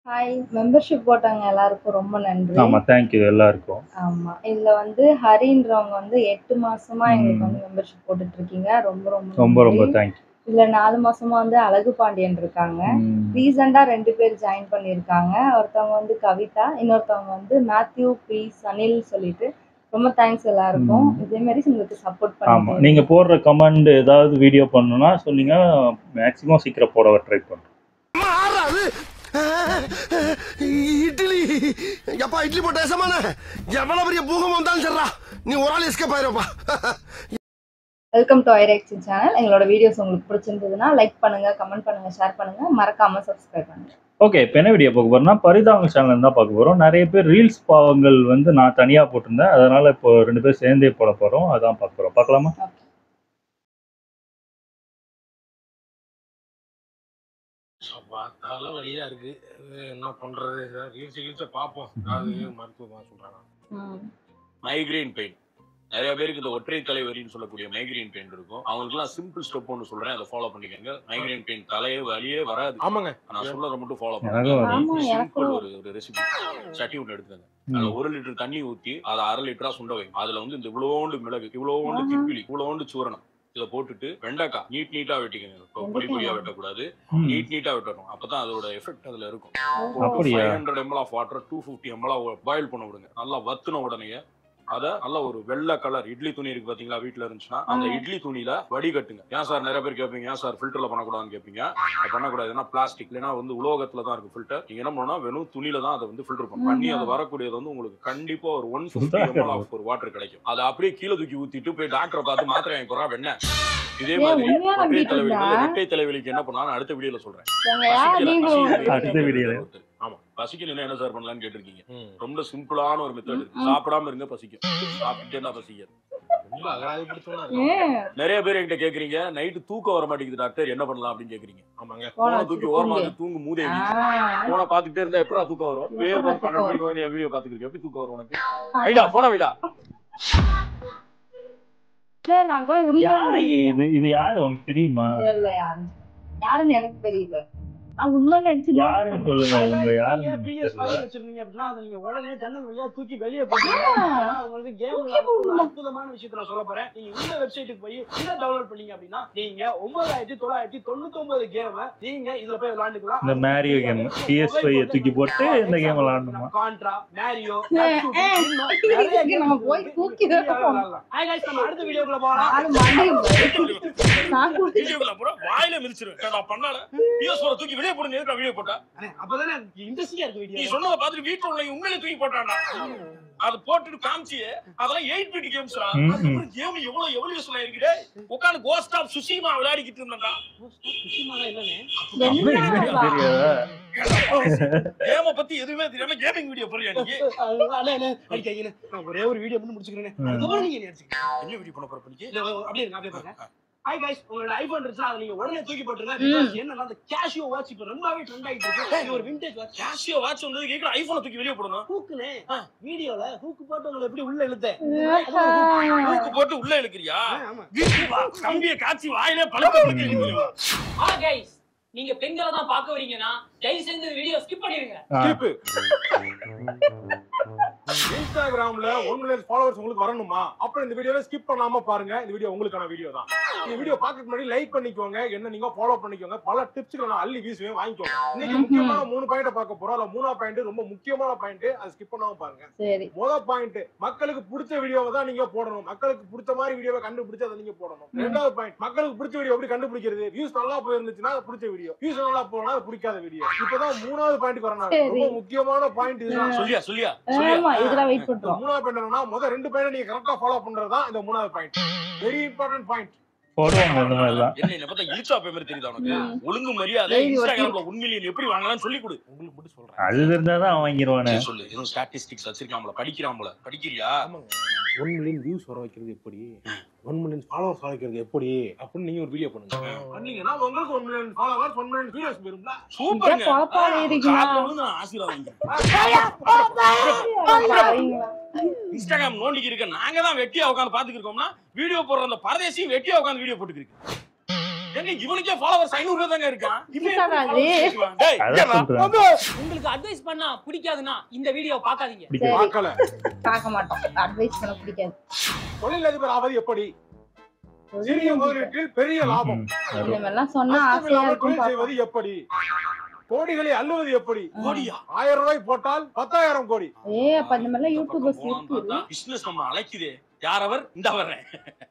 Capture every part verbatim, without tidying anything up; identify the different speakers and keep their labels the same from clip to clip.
Speaker 1: Hi membership போட்டாங்க எல்லாருக்கும் ரொம்ப நன்றி.
Speaker 2: ஆமா தேங்க் யூ எல்லாருக்கும்.
Speaker 1: ஆமா. இதுல வந்து ஹரின்றவங்க வந்து எட்டு மாசமா எங்களுக்கு வந்து மெம்பர்ஷிப் போட்டுட்டு இருக்கீங்க. ரொம்ப ரொம்ப
Speaker 2: ரொம்ப ரொம்ப
Speaker 1: நன்றி.
Speaker 2: Thank you.
Speaker 1: இதுல நாலு மாசமா வந்து அழகு பாண்டியன் இருக்காங்க. ரீசெண்டா ரெண்டு பேர் ஜாயின் பண்ணியிருக்காங்க. ஒருத்தவங்க வந்து கவிதா, இன்னொருத்தவங்க வந்து மேத்யூ பி சனில் சொல்லிட்டு. ரொம்ப தேங்க்ஸ் எல்லாருக்கும். இதே மாதிரி உங்களுக்கு சப்போர்ட்
Speaker 2: ஆமா
Speaker 1: பண்ணிட்டே
Speaker 2: நீங்க
Speaker 1: இருங்க.
Speaker 2: போடுற கமெண்ட் ஏதாவது வீடியோ பண்ணணும்னா சொல்லுங்க, மேக்ஸிமம் சீக்கிரம் போட ட்ரை பண்றோம்.
Speaker 3: இட்லி எப்பா இட்லி போட்ட ஏசமான எவ்வளவு பெரிய பூகம் வந்தாலும் சரிடா நீ ஒரு ஆள் எஸ்கேப் ஆயிருப்பா.
Speaker 1: வெல்கம் டு ஐரெக்ஷன் சேனல். எங்களோட வீடியோஸ் உங்களுக்கு பிடிச்சிருந்ததுன்னா லைக் பண்ணுங்க, கமெண்ட் பண்ணுங்க, ஷேர் பண்ணுங்க, மறக்காம சப்ஸ்கிரைப் பண்ணுங்க.
Speaker 2: ஓகே இப்போ என்ன வீடியோ பார்க்க போறோம்னா பரிதாபங்கள் சேனல் தான் பார்க்க போறோம். நிறைய பேர் ரீல்ஸ் பாவங்கள் வந்து நான் தனியா போட்டிருந்தேன், அதனால இப்போ ரெண்டு பேர் சேர்ந்தே போட போறோம். அதான் பார்க்க போறோம். பார்க்கலாமா?
Speaker 4: தலை வழியா இருக்கு, என்ன பண்றது? ரீல்ஸ் ரீல்ஸை பார்ப்போம். அது மருத்துவமாக சொல்றாங்க. மைக்ரேன் பெயின் நிறைய பேருக்கு இந்த ஒற்றை தலைவரின்னு சொல்லக்கூடிய மைக்ரேன் பெயின் இருக்கும். அவங்களுக்குலாம் சிம்பிள் ஸ்டெப் ஒன்று சொல்றேன், அதை ஃபாலோ பண்ணிக்கோங்க. மைக்ரேன் பெயின் தலையே வலியே வராது. ஆமாங்க, நான் சொல்றதை மட்டும் ஃபாலோ பண்ணுங்க. சிம்பிள் ஒரு ஒரு ரெசிபி சட்டி ஒன்று எடுத்துக்கங்க. அதுல ஒரு லிட்டர் தண்ணி ஊற்றி அதை அரை லிட்டரா சுண்ட வைங்க. அதுல வந்து இந்த இவ்வளோண்டு மிளகு, இவ்வளோண்டு திப்பிலி, இவ்வளோண்டு சூரணம் இதை போட்டுட்டு வெண்டைக்காய் நீட் நீட்டா வெட்டிக்கங்க. பொடி பொடியா வெட்டக்கூடாது, நீட் நீட்டா வெட்டணும். அப்பதான் அதோட எஃபெக்ட் அதுல இருக்கும். Five hundred ml of water to fifty ml boil பண்ண விடுங்க. நல்லா வத்துன உடனே அதை நல்ல ஒரு வெள்ளை கலர் இட்லி துணி இருக்கு பாத்தீங்களா, வீட்டுல இருந்துச்சுன்னா அந்த இட்லி துணியில வடிகட்டுங்க. ஏன் சார் நிறைய பேர் கேட்பீங்க, ஏன் சார் ஃபில்டர்ல பண்ணக்கூடாதுன்னு கேட்பீங்க. பண்ணக்கூடாது, ஏன்னா பிளாஸ்டிக் இல்லைன்னா வந்து உலோகத்துல தான் இருக்கு ஃபில்டர். நீங்க என்ன பண்ணா வெறும் துணியில தான் அதை வந்து ஃபில்டர் பண்ணும் பண்ணி அது வரக்கூடியது வந்து உங்களுக்கு கண்டிப்பா ஒரு ஒன் பிப்டி எம்எல் ஆஃப் ஒரு வாட்டர் கிடைக்கும். அதை அப்படியே கீழே தூக்கி ஊத்திட்டு போய் டாக்டரை பார்த்து மாத்திரை வாங்கி போறா வெண்ண. இதே மாதிரி ஒற்றை தலைவலிக்கு இரட்டை தலைவலிக்கு என்ன பண்ணலாம்னு அடுத்த வீடியோல சொல்றேன். ஆமா, பசிக்கணும் என்ன சார் பண்ணலாம்னு கேட்டிருக்கீங்க. ரொம்ப சிம்பிளான ஒரு மெத்தட் இருக்கு. சாப்பிடாம இருங்க பசிக்கும், சாப்பிட்டேன்னா பசிக்காது. நிறைய பேர் என்கிட்ட கேக்குறீங்க, நைட்டு தூக்கம் வர மாட்டேங்குது டாக்டர், என்ன பண்ணலாம் அப்படின்னு கேக்குறீங்க. ஆமாங்க, போன தூக்கி ஓரமா வந்து தூங்கு மூதே. போன பாத்துக்கிட்டே இருந்தா எப்படா தூக்கம் வரும்? வேறு பன்னெண்டு மணிக்கு வந்து என் வீடியோ பாத்துக்கிட்டு எப்படி தூக்கம் வரும் உனக்கு? ஐடா போன வீடா.
Speaker 2: இது யாரு உனக்கு தெரியுமா?
Speaker 1: யாருன்னு எனக்கு தெரியல.
Speaker 4: தூக்கி வெளியே உங்களுக்கு கேம் அற்புதமான விஷயத்த நான் சொல்ல போறேன். நீங்க இந்த வெப்சைட்டுக்கு போய் இதை டவுன்லோட் பண்ணீங்க அப்படின்னா நீங்க ஒன்பதாயிரத்தி தொள்ளாயிரத்தி தொண்ணூத்தி ஒன்பது கேம் நீங்க இதுல போய் விளையாண்டுக்கலாம்.
Speaker 2: இந்த Mario game P S five தூக்கி போட்டு இந்த கேம் விளையாடணுமா?
Speaker 4: கான்ட்ரா, மேரியோ,
Speaker 1: நம்ம போய் தூக்கி விளையாடலாம்.
Speaker 4: ஹாய் गाइस, நம்ம அடுத்த வீடியோக்குள்ள போலாம்.
Speaker 1: நான்
Speaker 4: வீடியோக்குள்ள போறோம், வாயில மிதிச்சிரும். நான் பண்ணால பி எஸ் ஃபோர் தூக்கி வெளிய போடுங்க, எதுக்கு வெளிய போட்டா? அப்பதானே இன்ட்ரஸ்டிங்கா இருக்கு வீடியோ. நீ சொன்னத பார்த்துட்டு வீட்ல உள்ள உண்மையிலே தூக்கி போட்டானா? அது போட்டுட்டு காமிச்சி அதெல்லாம் எயிட் பிட் கேம்ஸ்ரா. அதுக்கு கேம் எவ்வளவு எவல்யூஷன் ஆயிருக்குடே. உட்கார்ந்து கோஸ்ட் ஆஃப் சுஷிமா விளையாடிக்கிட்டு இருந்தாங்க. கோஸ்ட் ஆஃப் சுஷிமானா என்னனே கேம பத்தி எதுவுமே தெரியாம கேமிங் வீடியோ போறியா நீ? அண்ணே அண்ணே அடிக்கீங்க. நான் ஒரே ஒரு வீடியோ மட்டும் முடிச்சுக்கிறேனே. அதுக்கு நீங்க நினைச்சீங்க என்ன வீடியோ பண்ண போற பண்ணிக்க? அப்படியே இருங்க, அப்படியே பாருங்க. ஹாய் गाइस, உங்களோட ஐபோன் இருந்துச்சுனா அதை நீங்க உடனே தூக்கி போட்டுருங்க. பிகாஸ் என்னன்னா அந்த கேஷியோ வாட்ச் இப்ப ரொம்பவே ட்ரெண்ட் ஆயிட்டு இருக்கு. இது ஒரு விண்டேஜ் வாட்ச். கேஷியோ வாட்ச் வந்து கேக்குற ஐபோனை தூக்கி வெளிய போடுங்க. ஹூக்னே வீடியோல ஹூக் போட்டு உங்களை எப்படி உள்ள இழுத்தே? ஹூக் போட்டு உள்ள இழுக்கறியா? ஆமா, கம்பியை காட்சி வாயிலே பழுக்க இழுக்கறீங்க.
Speaker 5: ஆ गाइस, நீங்க பெண்களை தான் பார்க்க வரீங்கன்னா தயவு செஞ்சு வீடியோ ஸ்கிப் பண்ணிடுங்க.
Speaker 4: ஸ்கிப். இன்ஸ்டாகிராம்ல ஒன் மில்லியன் ஃபாலோவர்ஸ் உங்களுக்கு வரணுமா? அப்புறம் இந்த வீடியோவை ஸ்கிப் பண்ணாம பாருங்க. இந்த வீடியோ உங்களுக்கான வீடியோ தான். இந்த வீடியோ பார்க்கறதுக்கு முன்னாடி லைக் பண்ணிக்கோங்க, என்ன நீங்க ஃபாலோ பண்ணிக்கோங்க. பல டிப்ஸ்களை நான் அள்ளி வீசுவேன், வாங்கிக்கோங்க. இன்னைக்கு முக்கியமான மூணு பாயிண்ட் பார்க்க போறோம். அதுல மூணா பாயிண்ட் ரொம்ப முக்கியமான பாயிண்ட், அதை ஸ்கிப் பண்ணாம பாருங்க.
Speaker 1: சரி,
Speaker 4: முதல் பாயிண்ட், மக்களுக்கு பிடிச்ச வீடியோவை தான் நீங்க போடணும். மக்களுக்கு பிடிச்ச மாதிரி வீடியோவை கண்டுபிடிச்சு அதை நீங்க போடணும். ரெண்டாவது பாயிண்ட், மக்களுக்கு பிடிச்ச வீடியோ எப்படி கண்டுபிடிக்கிறது? வியூஸ் நல்லா போயிருந்துச்சுன்னா அது பிடிச்ச வீடியோ, வியூஸ் நல்லா போனா அது பிடிக்காத வீடியோ. இப்பதான் மூணாவது பாயிண்ட் வரணும். ரொம்ப முக்கியமான பாயிண்ட் இதுதான். சொல்லியா சொல்லியா
Speaker 1: ஆமா, இதெல்லாம் வெயிட் பண்றோம்.
Speaker 4: மூணாவது பாயிண்ட் என்னன்னா, முதல் ரெண்டு பாயிண்ட் நீங்க கரெக்ட்டா ஃபாலோ பண்றது தான் இந்த மூணாவது பாயிண்ட். Very important point.
Speaker 2: போடுவாங்க இந்த மாதிரி தான்.
Speaker 4: என்ன என்ன பார்த்தா இழுச்சா பேமர் தெரியுதா உனக்கு? ஒழுங்கு மரியாதை இன்ஸ்டாகிராம்ல ஒன் மில்லியன் எப்படி வாங்கலாம்னு சொல்லி கொடு. உங்களுக்கு மட்டும் சொல்றேன்,
Speaker 2: அது இருந்தா தான் வாங்கிடுவானே.
Speaker 4: சொல்லு, ஏதோ ஸ்டாட்டிஸ்டிக்ஸ் வச்சிருக்காமல, படிக்கிறாமல, படிக்கிறியா? ஒன் மில்லியன் வியூஸ் வர வைக்கிறது எப்படி, ஒன் மில்லியன் ஃபாலோவர்ஸ் வர வைக்கிறது எப்படி அப்படின்னு நீங்க ஒரு வீடியோ பண்ணுங்க. பண்ணீங்கன்னா உங்களுக்கு one million followers, one million views வரும்ல. சூப்பர்ங்க. பாப்பால இருக்கீங்க. நான் ஆசீர்வாதம் வாங்கிக்கிறேன். இன்ஸ்டாகிராம் நோண்டிக்கு இருக்க நாங்க தான் வெட்டியா உட்கார்ந்து பாத்துக்கிட்டு இருக்கோம்னா வீடியோ போடுற அந்த பரதேசி வெட்டியா உட்கார்ந்து வீடியோ போட்டுக்கிட்டு ஏங்க இவனுக்கே ஃபாலோவர்ஸ் ஐநூறு தாங்க இருக்கான்.
Speaker 5: உங்களுக்கு அட்வைஸ் பண்ணா பிடிக்காதுன்னா இந்த வீடியோ பார்க்காதீங்க.
Speaker 1: பார்க்கல. பார்க்க மாட்டோம். அட்வைஸ் பண்ண பிடிக்காது.
Speaker 6: தொழிலதிபர் ஆவது எப்படி? சிறிய முதலீட்டில் பெரிய லாபம்.
Speaker 1: இதெல்லாம் சொன்னா ஆசையா இருக்கும்.
Speaker 6: செய்வது எப்படி? கோடிகளை அள்ளுவது எப்படி? கோடியா? ஆயிரம் ரூபாய் போட்டால் பத்தாயிரம் கோடி.
Speaker 1: ஏ அப்ப இந்த மாதிரி யூடியூபர்ஸ் இருக்கு.
Speaker 4: பிசினஸ் நம்ம அழைக்குதே. யார் அவர்? இந்த வர்றேன்.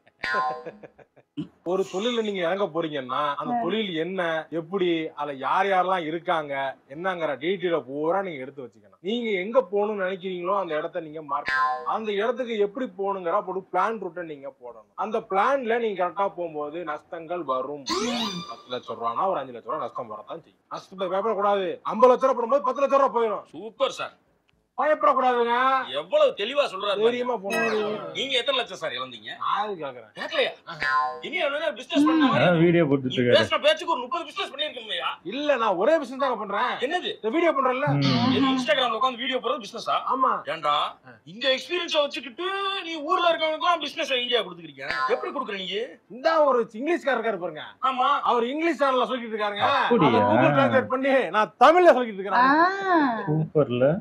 Speaker 6: ஒரு தொழில நீங்க இறங்க போறீங்கன்னா அந்த தொழில் என்ன, எப்படி, அதுல யார் யாரெல்லாம் இருக்காங்க, என்னங்கிற டீட்டெயில பூரா நீங்க எடுத்து வச்சுக்கணும். நீங்க எங்க போகணும்னு நினைக்கிறீங்களோ அந்த இடத்த நீங்க மார்க் பண்ணணும். அந்த இடத்துக்கு எப்படி போகணுங்கிற ஒரு பிளான் ரூட்டை நீங்க போடணும். அந்த பிளான்ல நீங்க கரெக்டா போகும்போது நஷ்டங்கள் வரும். பத்து லட்சம் ரூபானா ஒரு அஞ்சு லட்சம் ரூபாய் நஷ்டம் வரத்தான் செய்யும். நஷ்டத்தை பயப்படக்கூடாது. ஐம்பது லட்சம் ரூபாய் போடும்போது பத்து லட்சம் ரூபாய் போயிடும்.
Speaker 4: Super sir.
Speaker 6: பயப்படக்கூடாதுங்க.
Speaker 4: எவ்வளவு தெளிவா சொல்றாரு.
Speaker 6: தைரியமா போகணும்.
Speaker 4: நீங்க எத்தனை லட்சம் சார் இழந்தீங்க?
Speaker 6: ஆளு கேக்குறேன்.
Speaker 4: கேட்கலையா? இனி என்ன பிசினஸ் பண்ணாம
Speaker 2: வீடியோ போட்டுட்டு இருக்காரு.
Speaker 4: பேசுற பேச்சுக்கு ஒரு முப்பது பிசினஸ் பண்ணிருக்கீங்களா?
Speaker 6: இல்ல நான் ஒரே பிசினஸ் தான் பண்றேன்.
Speaker 4: என்னது?
Speaker 6: இந்த வீடியோ பண்றேன்ல.
Speaker 4: என்ன இன்ஸ்டாகிராம்ல உட்கார்ந்து வீடியோ போறது பிசினஸா?
Speaker 6: ஆமா.
Speaker 4: ஏண்டா இந்த எக்ஸ்பீரியன்ஸ வச்சுக்கிட்டு நீ ஊர்ல இருக்கவங்களுக்குலாம் பிசினஸ் ஐடியா கொடுத்துக்கிறீங்க. எப்படி கொடுக்குற நீங்க?
Speaker 6: இந்த ஒரு இங்கிலீஷ்காரர் இருக்காரு பாருங்க.
Speaker 4: ஆமா.
Speaker 6: அவர் இங்கிலீஷ் சேனல்ல சொல்லிட்டு இருக்காருங்க. அத கூகுள் டிரான்ஸ்லேட் பண்ணி நான் தமிழ்ல சொல்லிட்டு இருக்கேன்.
Speaker 2: சூப்பர்ல.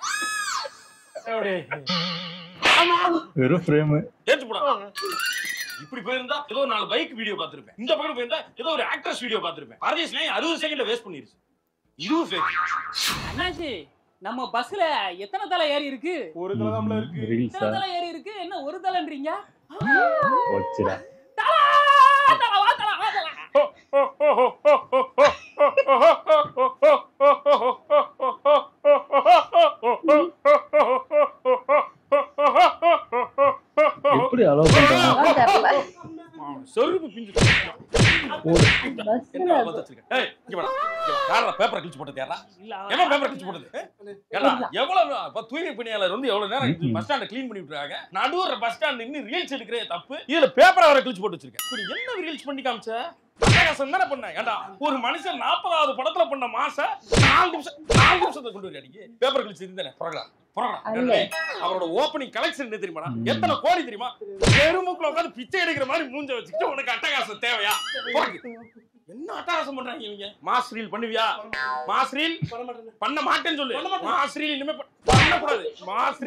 Speaker 6: ஆமா.
Speaker 2: வெறும் ஃப்ரேம்.
Speaker 4: ஏத்து போடா. இப்படி போயிருந்தா ஏதோ நாலு பைக் வீடியோ பார்த்திருப்பேன். இந்த பக்கம் போயிருந்தா ஏதோ ஒரு ஆக்ட்ரஸ் வீடியோ பார்த்திருப்பேன். பரதேஷ் நாய் அறுபது செகண்ட்ல வேஸ்ட் பண்ணிருச்சு. இதுவும் ஃபேக்.
Speaker 5: அண்ணாச்சி நம்ம பஸ்ல எத்தனை தலை ஏறி இருக்கு?
Speaker 6: ஒரு தலை தான் இருக்கு.
Speaker 5: எத்தனை தலை ஏறி இருக்கு? என்ன ஒரு தலைன்றீங்க?
Speaker 2: போச்சுடா.
Speaker 5: தலை தலை வா தலை வா தலை.
Speaker 2: எப்படி அலோ பண்றாங்க?
Speaker 4: சொருப்பு பிஞ்சு.
Speaker 1: பஸ்ல
Speaker 4: ஏய் இங்க வாடா. யாரா பேப்பர் கிழிச்சு போட்டது யாரா? என்ன பேப்பர் கிழிச்சு போட்டது? ஏடா எவ்வளவு அப்ப தூய்மை பணியாளர் வந்து எவ்வளவு நேரம் பஸ் ஸ்டாண்ட க்ளீன் பண்ணி விட்டுறாங்க. நடுவுற பஸ் ஸ்டாண்ட் நின்னு ரீல்ஸ் எடுக்கறே தப்பு. இதுல பேப்பர் வர கிழிச்சு போட்டு வச்சிருக்கேன். இப்படி என்ன ரீல்ஸ் பண்ணி காமிச்ச? அட்டகாசம் தான பண்ண. ஏண்டா ஒரு மனுஷன் நாற்பதாவது படத்துல பண்ண மாச நாலு நிமிஷம் நாலு நிமிஷத்தை கொண்டு வரீங்க. பேப்பர் கிழிச்சு இருந்தானே புறகடா புறகடா. அவரோட ஓப்பனிங் கலெக்ஷன் என்ன தெரியுமாடா? எத்தனை கோடி தெரியுமா? பெருமுக்குள்ள உட்கார்ந்து பிச்சை எடுக்கிற மாதிரி மூஞ்ச வச்சுக்கிட்டு உனக்கு அட்டகாசம் தேவையா? என்ன அட்டகாசம் பண்றாங்க இவங்க? மாஸ் ரீல் பண்ணுவியா? மாஸ் ரீல் பண்ண மாட்டேன்னு சொல்லு. மாஸ் ரீல் இனிமே பண்ண கூடாது. மாஸ்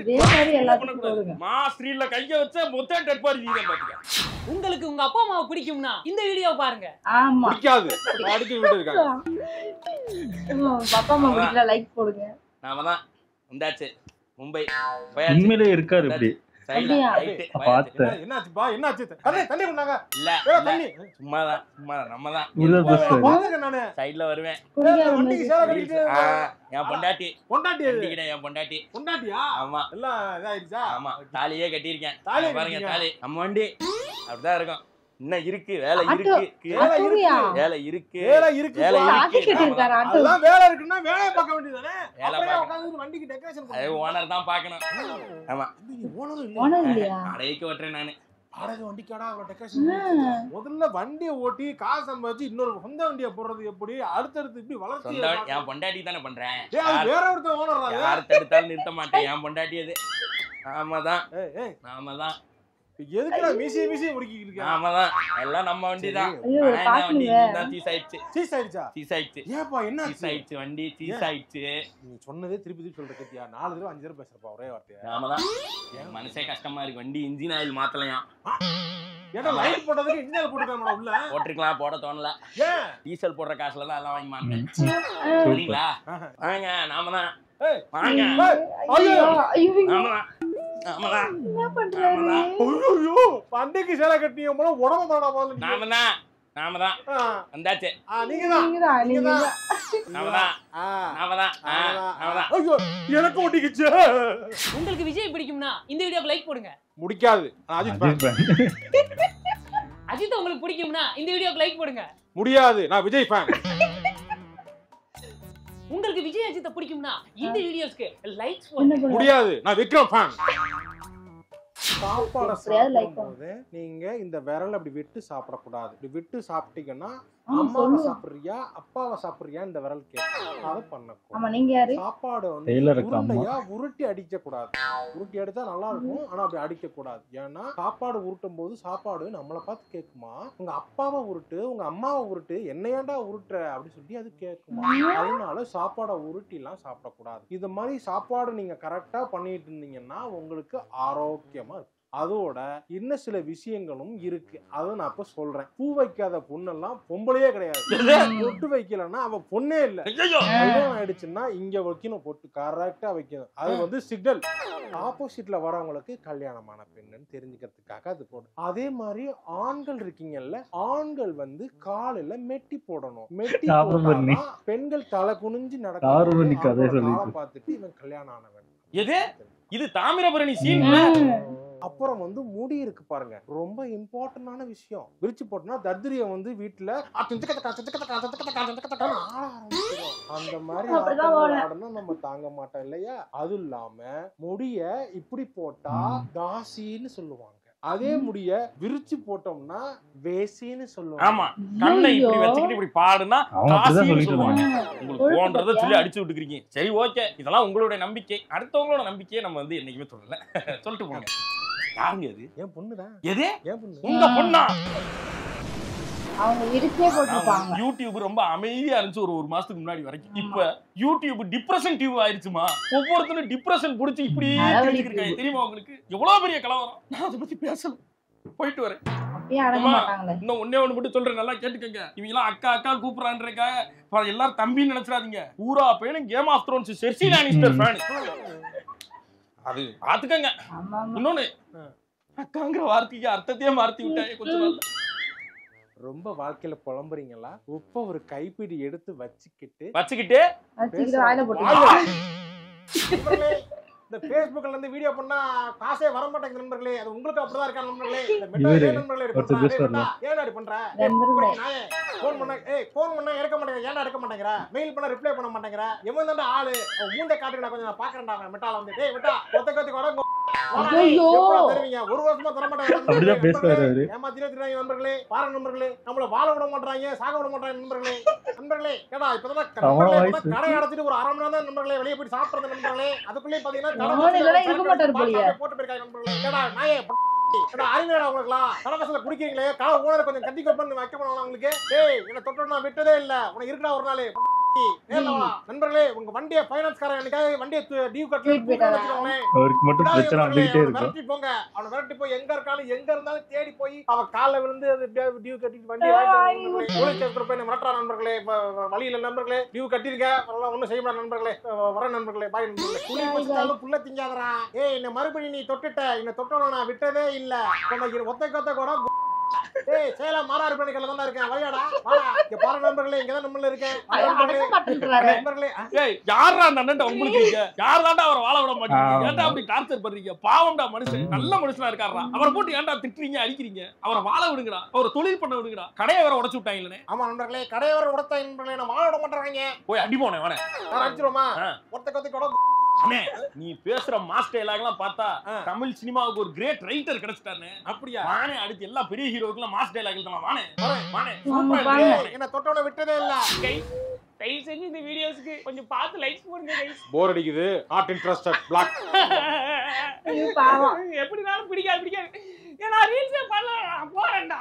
Speaker 4: ரீல் மாஸ் ரீல்ல கைய வச்ச மொத்த டெட் பாடி நீங்க பாத்துக்க.
Speaker 5: உங்களுக்கு உங்க அப்பா அம்மாவை பிடிக்கும்னா இந்த வீடியோ பாருங்க.
Speaker 1: ஆமா.
Speaker 6: பிடிக்காது. அடிச்சு விட்டு இருக்காங்க.
Speaker 1: அப்பா அம்மா வீட்ல லைக் போடுங்க.
Speaker 4: நாம தான் வந்தாச்சு. மும்பை
Speaker 2: உண்மையிலே இருக்காரு இப்படி.
Speaker 6: என்னாச்சுப்பா? என்னாச்சு? தண்ணி தண்ணி கொண்டாங்க.
Speaker 4: இல்ல
Speaker 6: தண்ணி
Speaker 4: சும்மாதான் சும்மாதான் நம்ம தான்
Speaker 6: நானு
Speaker 4: சைடுல வருவேன்.
Speaker 6: வண்டிக்கு சேர கட்டிட்டு
Speaker 4: என் பொண்டாட்டி
Speaker 6: பொண்டாட்டி
Speaker 4: என் பொண்டாட்டி
Speaker 6: பொண்டாட்டியா?
Speaker 4: ஆமா
Speaker 6: எல்லாம் இதாயிடுச்சா?
Speaker 4: ஆமா தாலியே கட்டியிருக்கேன்.
Speaker 6: தாலி
Speaker 4: பாருங்க தாலி. நம்ம வண்டி அப்படிதான் இருக்கும். இன்னும் இருக்கு வேலை இருக்கு
Speaker 6: வேலை இருக்கு
Speaker 4: வேலை இருக்கு
Speaker 6: வேலை இருக்கு
Speaker 4: வேலை
Speaker 6: இருக்கு. அதெல்லாம் வேலை இருக்குன்னா வேலையை பார்க்க வேண்டியதானே.
Speaker 4: வேலை
Speaker 6: உட்கார்ந்து வண்டிக்கு டெக்கரேஷன்
Speaker 4: அது ஓனர் தான் பார்க்கணும். ஆமா
Speaker 1: ஓனர் இல்லையா?
Speaker 4: அடைக்க ஓட்டுறேன் நானு.
Speaker 6: வாடகை வண்டிக்காடா அவ்வளவு டெக்கரேஷன். முதல்ல வண்டியை ஓட்டி காசு சம்பாதிச்சு இன்னொரு சொந்த வண்டியை போடுறது எப்படி? அடுத்தடுத்து இப்படி வளர்ச்சி.
Speaker 4: என் பொண்டாட்டி தானே பண்றேன்.
Speaker 6: வேற ஒருத்தர் ஓனர்
Speaker 4: யார் தடுத்தாலும் நிறுத்த மாட்டேன். என் பொண்டாட்டி அது. ஆமாதான் ஆமாதான்.
Speaker 6: எதுக்குடா மீசிய மீசிய முடிக்கிட்டு இருக்க?
Speaker 4: ஆமாதான் எல்லாம் நம்ம வண்டி தான். வண்டி தான் சீஸ் ஆயிடுச்சு.
Speaker 6: சீஸ் ஆயிடுச்சா?
Speaker 4: சீஸ் ஆயிடுச்சு.
Speaker 6: ஏப்பா என்ன
Speaker 4: சீஸ் ஆயிடுச்சு வண்டி சீஸ் ஆயிடுச்சு.
Speaker 6: நீ சொன்னதே திருப்பி திருப்பி சொல்ற கத்தியா? நாலு தடவை அஞ்சு தடவை பேசுறப்பா ஒரே வார்த்தையா?
Speaker 4: ஆமாதான் என் மனசே கஷ்டமா இருக்கு. வண்டி இன்ஜின் ஆயில் மாத்தலையாம்.
Speaker 6: ஏன்னா லைட் போட்டதுக்கு இன்ஜின் ஆயில் போட்டுருக்காங்க உள்ள.
Speaker 4: போட்டுருக்கலாம் போட தோணல.
Speaker 6: ஏன்
Speaker 4: டீசல் போடுற காசுல எல்லாம் எல்லாம் வாங்கி மாட்டேன். சரிங்களா? வாங்க நாம தான் வாங்க.
Speaker 6: ஐயோ
Speaker 4: ஆமாதான் ஆமாதான்
Speaker 1: என்ன பண்றாரு?
Speaker 6: ஐயோ வண்டிக்கு சேலை கட்டிய போல உடம்பு தானா போல.
Speaker 4: நாம தான் நாம தான் வந்தாச்சு.
Speaker 6: நீங்க தான்
Speaker 1: நீங்க தான் நீங்க தான்.
Speaker 4: நாம தான் நாம தான் நாம தான்.
Speaker 6: ஐயோ எனக்கு ஒட்டிக்கிச்சு.
Speaker 5: உங்களுக்கு விஜய் பிடிக்கும்னா இந்த வீடியோக்கு லைக் போடுங்க.
Speaker 6: முடிக்காது. அஜித் ஃபேன்.
Speaker 5: அஜித் உங்களுக்கு பிடிக்கும்னா இந்த வீடியோக்கு லைக் போடுங்க.
Speaker 6: முடியாது. நான் விஜய் ஃபேன்.
Speaker 5: உங்களுக்கு விஜய் அஜித்தை பிடிக்கும்னா இந்த வீடியோஸ்க்கு லைக்ஸ் போடுங்க.
Speaker 6: முடியாது. நான் விக்ரம் ஃபேன். சாப்பாட
Speaker 1: லைக்
Speaker 6: சாப்பிடும்போது நீங்க இந்த விரல் அப்படி விட்டு சாப்பிடக்கூடாது. இப்படி விட்டு சாப்பிட்டீங்கன்னா அம்மாவை சாப்பிடுறியா அப்பாவை சாப்பிடுறியா இந்த விரல் கேட்கும் அதை பண்ணக்கூடாது.
Speaker 1: ஆமா நீங்க யாரு?
Speaker 6: சாப்பாடு வந்து
Speaker 2: டெய்லர் இருக்கு அம்மா.
Speaker 6: உருண்டையா உருட்டி அடிக்க கூடாது. உருட்டி அடிச்சா நல்லா இருக்கும், ஆனா அப்படி அடிக்க கூடாது. ஏன்னா சாப்பாடு உருட்டும் போது சாப்பாடு நம்மளை பார்த்து கேட்குமா, உங்க அப்பாவை உருட்டு உங்க அம்மாவை உருட்டு என்னையாண்டா உருட்டுற அப்படின்னு சொல்லி அது கேட்குமா. அதனால சாப்பாடை உருட்டி எல்லாம் சாப்பிடக்கூடாது. இது மாதிரி சாப்பாடு நீங்க கரெக்டா பண்ணிட்டு இருந்தீங்கன்னா உங்களுக்கு ஆரோக்கியமா இருக்கும். அதோட இன்னும் சில விஷயங்களும் இருக்கு, அதை நான் இப்ப சொல்றேன். பூ வைக்காத பொண்ணெல்லாம் பொம்பளையே கிடையாது. பொட்டு வைக்கலன்னா அவ பொண்ணே இல்ல. ஆயிடுச்சுன்னா இங்க வைக்கணும், பொட்டு கரெக்டா வைக்கணும். அது வந்து சிக்னல் ஆப்போசிட்ல வரவங்களுக்கு கல்யாணமான பெண்ணுன்னு தெரிஞ்சுக்கிறதுக்காக அது போடும். அதே மாதிரி ஆண்கள் இருக்கீங்கல்ல, ஆண்கள் வந்து காலில மெட்டி போடணும். மெட்டி போட்டா பெண்கள் தலை குனிஞ்சு நடக்கும் பார்த்துட்டு இவன் கல்யாணம் ஆனவன்.
Speaker 4: எது இது தாமிரபரணி சீன்.
Speaker 6: அப்புறம் வந்து முடி இருக்கு பாருங்க, ரொம்ப இம்பார்ட்டன்டான விஷயம். விரிச்சு போட்டோம்னா தர்திரியம் வந்து வீட்டுல அந்த மாதிரி ஆடனா நம்ம தாங்க மாட்டோம் இல்லையா. அது இல்லாம முடிய இப்படி போட்டா தாசின்னு சொல்லுவாங்க. அதே முடிய விரிச்சு போட்டோம்னா வேசின்னு சொல்லுவாங்க.
Speaker 4: ஆமா, கண்ணை இப்படி வச்சுக்கிட்டு இப்படி பாடுனா காசின்னு சொல்லுவாங்க. உங்களுக்கு போன்றத சொல்லி அடிச்சு விட்டுக்கிறீங்க. சரி ஓகே, இதெல்லாம் உங்களுடைய நம்பிக்கை. அடுத்தவங்களோட நம்பிக்கையை நம்ம வந்து என்னைக்குமே சொல்லல. சொல்லிட்டு போங்க. யாருங்க அது?
Speaker 6: என் பொண்ணுதான்.
Speaker 4: எது
Speaker 6: என் பொண்ணு?
Speaker 4: உங்க பொண்ணா?
Speaker 1: அவங்க விரிச்சே போட்டுருப்பாங்க.
Speaker 4: யூடியூப் ரொம்ப அமைதியா இருந்துச்சு ஒரு ஒரு மாசத்துக்கு முன்னாடி வரைக்கும். இப்ப யூடியூப் டிப்ரெஷன் டியூப் ஆயிருச்சுமா. ஒவ்வொருத்தரும் டிப்ரெஷன் புடிச்சு இப்படி தெரிஞ்சுக்கிட்டாங்க. தெரியுமா உங்களுக்கு எவ்வளவு பெரிய கலவரம்? நான் அதை பத்தி பேசல, போயிட்டு வரேன். இன்னும் ஒன்னே ஒண்ணு மட்டும் சொல்றேன், நல்லா கேட்டுக்கங்க. இவங்க எல்லாம் அக்கா அக்கா கூப்பிடறான்றக்காக எல்லாரும் தம்பின்னு நினைச்சிடாதீங்க. பூரா பேரும் Game of Thrones Cersei Lannister fan. அது பாத்துக்கங்க. இன்னொன்னு, அக்காங்கிற வார்த்தைக்கு அர்த்தத்தையே மாத்தி விட்டாங்க கொஞ்சம் நாள்.
Speaker 6: ரொம்ப வாழ்க்கையில புலம்புறீங்களா? உப்ப ஒரு கைப்பிடி எடுத்து வச்சுக்கிட்டு
Speaker 4: வச்சுக்கிட்டு
Speaker 6: இந்த Facebookல இருந்து வீடியோ பண்ணா காசே வர மாட்டேங்குது நண்பர்களே. அது உங்களுக்கு அப்படிதான் இருக்கா நண்பர்களே? இந்த மெட்டா நண்பர்களே ஏன்டா இப்படி பண்ற? போன் பண்ணா ஏய் போன் பண்ணா எடுக்க மாட்டேங்கற, ஏன்டா எடுக்க மாட்டேங்கற? மெயில் பண்ணா ரிப்ளை பண்ண மாட்டேங்கற. எவன் தான்டா ஆளு? மூஞ்ச காட்டுடா கொஞ்சம், நான் பாக்குறேன்டா மெட்டால வந்து. டேய் மெட்டா ஒத்த கத்தி கொட ஐயோ தருவீங்க. ஒரு வருஷமா தர மாட்டாங்க.
Speaker 2: அப்படியே பேசுறாரு அவரு.
Speaker 6: ஏமாத்திட்டே இருக்காங்க நண்பர்களே. பாருங்க நண்பர்களே, நம்மள வாழ விட மாட்டறாங்க, சாக விட மாட்டறாங்க நண்பர்களே. நண்பர்களே ஏடா இப்பதான் கடை அடைச்சிட்டு ஒரு அரை மணி நேரம் தான் நண்பர்களே வெளிய போய் சாப்பிடுறது நண்பர்களே. அதுக்குள்ளே பாத்தீங்கன்னா
Speaker 1: இருக்க மாட்டாரு போலியே.
Speaker 6: போட்டு போயிருக்காங்க நண்பர்களே. ஏடா நாயே ஏடா அறிஞரா உங்களுக்குலாம் கடகசல குடிக்கிறீங்களே, கடை ஓனர் கொஞ்சம் கட்டி வைப்பன்னு வைக்க போனாங்க உங்களுக்கு. டேய் என்ன தொட்டோ நான் விட்டதே இல்ல, உனக்கு இருக்குடா ஒரு நாள் நண்பர்களே. உங்க வண்டியை ஃபைனான்ஸ் காரன் என்னைக்காவது வண்டியை டியூ கட்டி வச்சுக்கோங்களே.
Speaker 2: அவருக்கு மட்டும் பிரச்சனை வந்துட்டே இருக்கு.
Speaker 6: விரட்டி போங்க, அவனை விரட்டி போய் எங்க இருக்காலும் எங்க இருந்தாலும் தேடி போய் அவன் காலில் விழுந்து டியூ கட்டிட்டு வண்டி வாங்கிட்டு போலீஸ் ஸ்டேஷன் போய் மிரட்டுறா நண்பர்களே. வழியில நண்பர்களே டியூ கட்டிருக்க, அதெல்லாம் ஒன்றும் செய்ய முடியாது நண்பர்களே. வர நண்பர்களே, பாய் நண்பர்களே. புளி பறிச்சாலும் புள்ள திங்காதரா. ஏய் என்ன மறுபடியும் நீ தொட்டுட்ட, என்ன தொட்டவன நான் விட்டதே இல்ல. ஒத்த கொத்த கூட ஏய் சேலம் மாறாறு பணிக்கல தான் இருக்கேன். வரையாடா வாடா. இங்க பாரு நண்பர்களே, இங்க தான் நம்மள இருக்கேன் நண்பர்களே.
Speaker 4: ஏய் யாரா அந்த அண்ணன்ட்ட உங்களுக்கு இங்க? யார் தான்டா அவரை வாழ விட மாட்டீங்க? ஏன்டா அப்படி டார்ச்சர் பண்றீங்க? பாவம்டா மனுஷன், நல்ல மனுஷனா இருக்காரா. அவரை போட்டு ஏன்டா திட்டுறீங்க, அடிக்கிறீங்க? அவரை வாழ விடுங்கடா, அவரை தொழில் பண்ண விடுங்கடா. கடையை வேற உடைச்சு விட்டாங்களே.
Speaker 6: ஆமா நண்பர்களே, கடையை வேற உடைச்சாங்க நண்பர்களே. நான் வாழ விட மாட்டறாங்க.
Speaker 4: போய் அடி போனே வானே.
Speaker 6: நான் அடிச்சிரோமா? ஒத்த கொத்த கூட
Speaker 4: அண்ணே நீ பேசுற மாஸ் டயலாக் எல்லாம் பார்த்தா தமிழ் சினிமாவுக்கு ஒரு கிரேட் ரைட்டர் கிடைச்சிட்டானே. அப்படியே வானே அடுத்து எல்லா பெரிய ஹீரோக்குலாம் மாஸ் டயலாக் எழுதலாம். வானே வானே சூப்பரா இருக்கு.
Speaker 6: என்ன தொட்டவன விட்டதே இல்ல.
Speaker 5: கைஸ் தயவு செஞ்சு இந்த வீடியோஸ்க்கு கொஞ்சம் பார்த்து லைக்ஸ் போடுங்க கைஸ்.
Speaker 6: போர் அடிக்குது, நாட் இன்ட்ரஸ்டட் பிளாக்.
Speaker 1: ஐயோ பாவம்,
Speaker 5: எப்படினாலும் பிடிக்காது பிடிக்காது. ஏன்னா ரீல்ஸே பண்ணல போறேன்டா.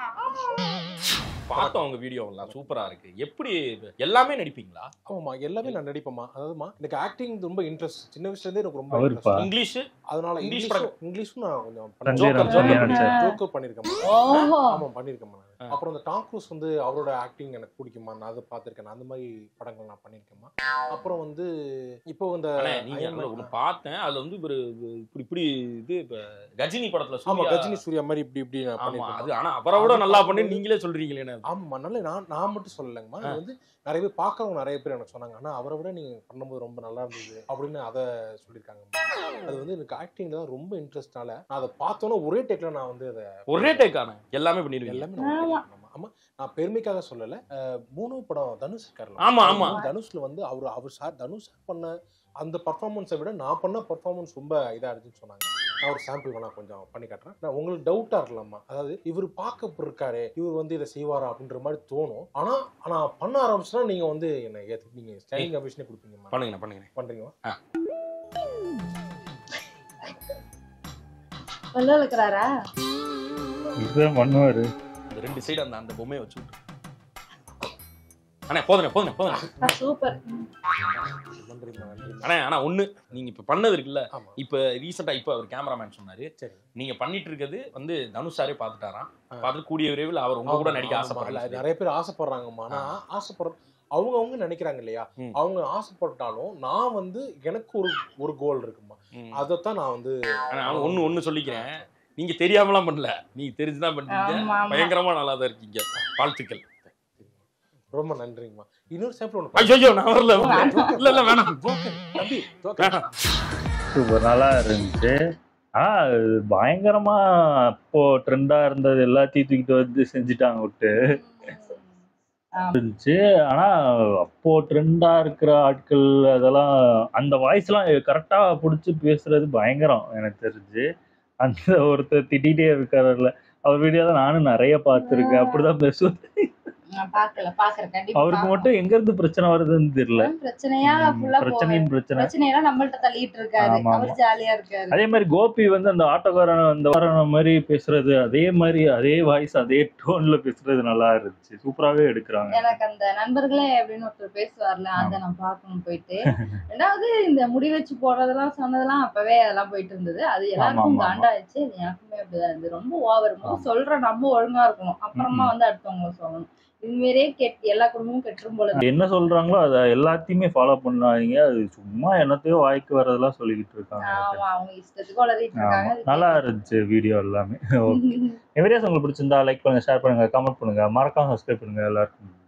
Speaker 4: பார்த்தோம் உங்க வீடியோ எல்லாம் சூப்பரா இருக்கு. எப்படி எல்லாமே நடிப்பீங்களா?
Speaker 6: ஆமாமா எல்லாமே நான் நடிப்பேமா. அதாவதுமா எனக்கு ஆக்டிங் ரொம்ப இன்ட்ரெஸ்ட். சின்ன வயசுல இருந்தே எனக்கு ரொம்ப இன்ட்ரெஸ்ட்.
Speaker 4: இங்கிலீஷ்
Speaker 6: அதனால இங்கிலீஷ் இங்கிலீஷும் நான் கொஞ்சம் ஜோக்கர் பண்ணிருக்கேன். ஆமா பண்ணிருக்கேன். அப்புறம் இந்த டாம் க்ரூஸ் வந்து அவரோட ஆக்டிங் எனக்கு பிடிக்குமா, நான் அதை பார்த்திருக்கேன். அந்த மாதிரி படங்கள் நான் பண்ணிருக்கேமா. அப்புறம் வந்து இப்போ இந்த
Speaker 4: நீங்க ஒன்னு பார்த்தேன், அதுல வந்து ஒரு இப்படி இப்படி இது இப்ப கஜினி படத்துல
Speaker 6: ஆமா கஜினி சூர்யா மாதிரி இப்படி இப்படி நான் பண்ணிருக்கேன்.
Speaker 4: அது ஆனா அவரை விட நல்லா பண்ணி நீங்களே சொல்றீங்களே.
Speaker 6: ஆமா நல்ல நான் நான் மட்டும் சொல்லலைங்கம்மா. அது வந்து நிறைய பேர் பார்க்கறவங்க நிறைய பேர் எனக்கு சொன்னாங்க, ஆனா அவரை விட நீங்க பண்ணும்போது ரொம்ப நல்லா இருந்தது அப்படின்னு அதை சொல்லியிருக்காங்க. அது வந்து எனக்கு ஆக்டிங்ல தான் ரொம்ப இன்ட்ரெஸ்ட்னால நான் அதை பார்த்தோன்னா ஒரே டேக்ல நான் வந்து அதை
Speaker 4: ஒரே டேக்கான எல்லாமே பண்ணிடுவேன்.
Speaker 6: எல்லாமே ஆமா நான் பெருமைக்காக சொல்லல. மூணு படம் தனுஷ் இருக்காரு.
Speaker 4: ஆமா ஆமா
Speaker 6: தனுஷ்ல வந்து அவர் அவர் சார் தனுஷ் பண்ண அந்த பர்ஃபார்மன்ஸை விட நான் பண்ண பர்ஃபார்மன்ஸ் ரொம்ப இதா இருந்துச்சுன்னு சொன்னாங்க. நான் ஒரு சாம்பிள் வேணா கொஞ்சம் பண்ணி காட்டுறேன். நான் உங்களுக்கு டவுட்டா இருக்கலாமா, அதாவது இவர் பார்க்க இருக்காரு, இவர் வந்து இதை செய்வாரா அப்படின்ற மாதிரி தோணும். ஆனா ஆனா பண்ண ஆரம்பிச்சுன்னா நீங்க வந்து என்ன ஏத்து நீங்க ஸ்டைலிங் அபிஷனே கொடுப்பீங்க.
Speaker 4: பண்ணுங்க பண்ணுங்க
Speaker 6: பண்றீங்களா?
Speaker 1: வெள்ள இருக்கிறாரா?
Speaker 2: இதுதான் பண்ணுவாரு.
Speaker 4: இந்த ரெண்டு சைடு அந்த அந்த பொம்மையை வச்சு விட்டு அண்ணே போதுனே போதுனே போதுனே
Speaker 1: சூப்பர்.
Speaker 4: அண்ணே ஆனா ஒண்ணு நீங்க இப்ப பண்ணது இருக்குல்ல,
Speaker 6: ஆமா.
Speaker 4: இப்ப ரீசெண்டா இப்ப அவர் கேமராமேன் சொன்னாரு,
Speaker 6: சரி,
Speaker 4: நீங்க பண்ணிட்டு இருக்கிறது வந்து தனுஷ் சாரே பாத்துட்டாராம். பார்த்து கூடிய விரைவில் அவர் உங்க கூட நடிக்க ஆசைப்படுறாரு.
Speaker 6: நிறைய பேர் ஆசைப்படுறாங்கம்மா. ஆனா ஆசைப்படுற அவங்க அவங்க நினைக்கிறாங்க இல்லையா, அவங்க ஆசைப்பட்டாலும் நான் வந்து எனக்கு ஒரு ஒரு கோல் இருக்குமா, அதைத்தான் நான் வந்து
Speaker 4: ஒண்ணு ஒண்ணு சொல்லிக்கிறேன். நீங்க தெரியாமலாம் பண்ணல, நீங்க தெரிஞ்சுதான் பண்ணீங்க, பயங்கரமா நல்லா தான் இருக்கீங்க. வாழ்த்துக்கள்.
Speaker 6: ரொம்ப நன்றிங்கம்மா. இன்னொரு சாம்பிள் ஒன்று.
Speaker 4: ஐயோ நான் வரல இல்ல இல்ல வேணாம்
Speaker 6: தம்பி.
Speaker 2: சூப்பர் நல்லா இருந்துச்சு. ஆனா பயங்கரமா அப்போ ட்ரெண்டா இருந்தது எல்லாத்தையும் தூக்கிட்டு வந்து செஞ்சுட்டாங்க விட்டு இருந்துச்சு. ஆனா அப்போ ட்ரெண்டா இருக்கிற ஆட்கள் அதெல்லாம் அந்த வாய்ஸ் எல்லாம் கரெக்டா புடிச்சு பேசுறது பயங்கரம் எனக்கு தெரிஞ்சு. அந்த ஒருத்தர் திட்டிகிட்டே இருக்காருல்ல, அவர் வீடியோ தான் நானும் நிறைய பார்த்துருக்கேன். அப்படிதான் பேசுவேன்.
Speaker 1: பாக்கல பாக்குறேன் கண்டிப்பா.
Speaker 2: அவருக்கு மட்டும் எங்க இருந்து பிரச்சனை வருதுன்னு தெரியல.
Speaker 1: பிரச்சனையா ஃபுல்லா
Speaker 2: பிரச்சனையின் பிரச்சனை
Speaker 1: பிரச்சனையெல்லாம் நம்மள்ட்ட தள்ளிட்டு இருக்காரு. அவர் ஜாலியா இருக்காரு.
Speaker 2: அதே மாதிரி கோபி வந்து அந்த ஆட்டோக்காரன் அந்த வாரன மாதிரி பேசுறது, அதே மாதிரி அதே வாய்ஸ் அதே டோன்ல பேசுறது நல்லா இருந்துச்சு. சூப்பராவே எடுக்கிறாங்க.
Speaker 1: எனக்கு அந்த நண்பர்களே அப்படின்னு ஒருத்தர் பேசுவார்ல, அதை நான் பார்க்கணும் போயிட்டு. ரெண்டாவது இந்த முடி வச்சு போடுறதெல்லாம் சொன்னதெல்லாம் அப்பவே அதெல்லாம் போயிட்டு இருந்தது. அது எல்லாருக்கும் காண்டாயிடுச்சு. அது எனக்குமே அப்படிதான் இருந்தது. ரொம்ப ஓவர். சொல்ற நம்ம ஒழுங்கா இருக்கணும், அப்புறமா வந்து அடுத்தவங்க சொல்லணும். இதுமாரியே கெட் எல்லா குடும்பமும் கெட்டுரும் போல.
Speaker 2: என்ன சொல்றாங்களோ அதை எல்லாத்தையுமே ஃபாலோ பண்ணாதீங்க. அது சும்மா என்னத்தையோ வாய்க்கு வரதெல்லாம் சொல்லிக்கிட்டு இருக்காங்க.
Speaker 1: ஆமா, அவங்க இஷ்டத்துக்கு வளரிட்டு இருக்காங்க.
Speaker 2: நல்லா இருந்துச்சு வீடியோ எல்லாமே. ஓகே, எவரியாஸ் உங்களுக்கு பிடிச்சிருந்தா லைக் பண்ணுங்க, ஷேர் பண்ணுங்க, கமெண்ட் பண்ணுங்க, மறக்காம சப்ஸ்கிரைப் பண்ணுங்க எல்லாருக்கும்.